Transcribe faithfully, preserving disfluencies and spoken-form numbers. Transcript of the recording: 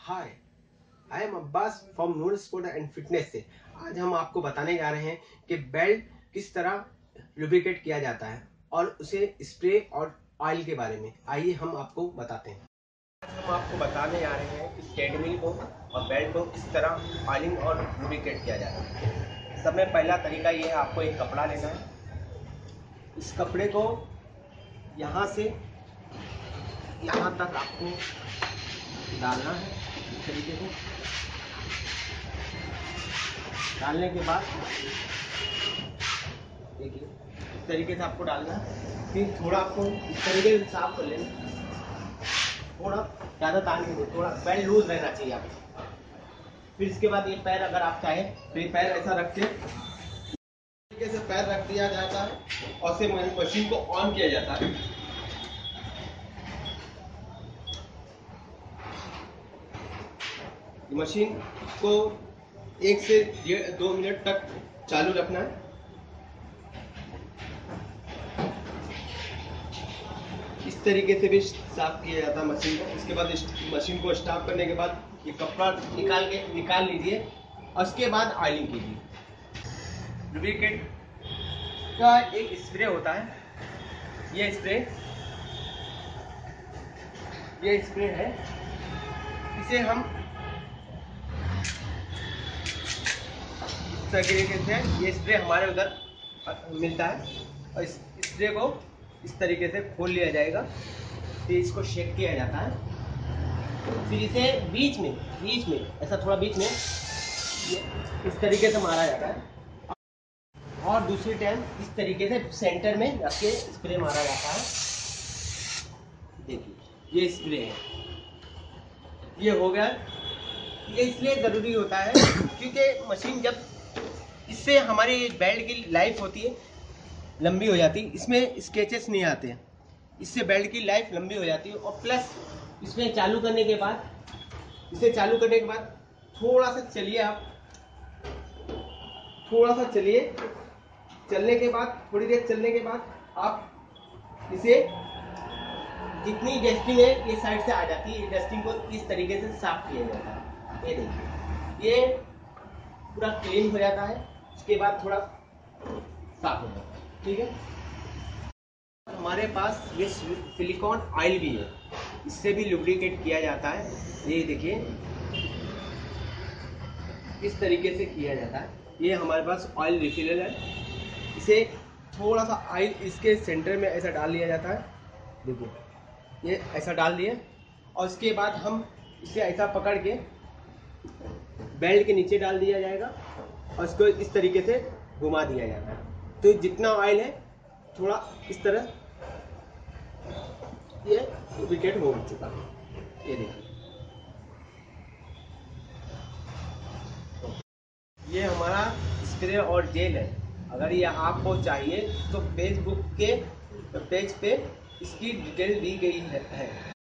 Hi, I am Abbas from Noor sport and fitness से। आज हम आपको बताने जा रहे हैं कि बेल्ट किस तरह लुब्रिकेट किया जाता है और उसे स्प्रे और ऑयल के बारे में। आइए हम आपको बताते हैं। आज हम आपको बताने जा रहे हैं कि ट्रेडमिल को और बेल्ट को किस तरह ऑयलिंग और लुब्रिकेट किया जाता है। सब में पहला तरीका ये है, आपको एक कपड़ा लेना है। इस कपड़े को यहाँ से यहाँ तक आपको डालना है। इस तरीके से डालने के बाद देखिए, इस तरीके से आपको डालना है। फिर थोड़ा आपको इस तरीके से साफ कर लेना, थोड़ा ज़्यादा तान नहीं, थोड़ा पैर लूज रहना चाहिए आपको। फिर इसके बाद ये पैर अगर आप चाहें तो ये पैर ऐसा रख के तरीके से पैर रख दिया जाता है और से मशीन को ऑन किया जाता है। मशीन को एक से डेढ़ दो मिनट तक चालू रखना है। इस तरीके से भी साफ किया जाता है मशीन को। इसके बाद मशीन को स्टॉप करने के बाद ये कपड़ा निकाल के निकाल लीजिए और उसके बाद ऑयलिंग कीजिए। लुब्रिकेट का एक स्प्रे होता है, ये स्प्रे ये स्प्रे है। इसे हम इस तरीके से, ये स्प्रे हमारे उधर मिलता है और इस स्प्रे को इस तरीके से खोल लिया जाएगा। फिर इसको शेक किया जाता है। फिर इसे बीच में बीच में ऐसा थोड़ा बीच में ये इस तरीके से मारा जाता है और दूसरी टाइम इस तरीके से सेंटर में रख के स्प्रे मारा जाता है। देखिए, ये स्प्रे है, ये हो गया। ये इसलिए ज़रूरी होता है क्योंकि मशीन जब इससे हमारी बेल्ट की लाइफ होती है लंबी हो जाती है, इसमें स्केचेस नहीं आते हैं। इससे बेल्ट की लाइफ लंबी हो जाती है और प्लस इसमें चालू करने के बाद इसे चालू करने के बाद थोड़ा सा चलिए, आप थोड़ा सा चलिए। चलने के बाद थोड़ी देर चलने के बाद आप इसे जितनी डस्टिंग है ये साइड से आ जाती है। डस्टिंग को इस तरीके से साफ किया जाता है। ये देखिए, ये पूरा क्लीन हो जाता है। इसके बाद थोड़ा साफ हो जाता है। ठीक है, हमारे पास ये सिलिकॉन ऑयल भी है, इससे भी लुब्रिकेट किया जाता है। ये देखिए, इस तरीके से किया जाता है। ये हमारे पास ऑयल रिफिलर है। इसे थोड़ा सा ऑयल इसके सेंटर में ऐसा डाल लिया जाता है। देखिए, ये ऐसा डाल दिए और उसके बाद हम इसे ऐसा पकड़ के बेल्ट के नीचे डाल दिया जाएगा और इसको इस तरीके से घुमा दिया जाता है। तो जितना ऑयल है थोड़ा इस तरह ये लुब्रिकेट हो चुका है। ये देखिए, ये हमारा स्प्रे और जेल है। अगर ये आपको चाहिए तो फेसबुक के पेज पे इसकी डिटेल दी गई है।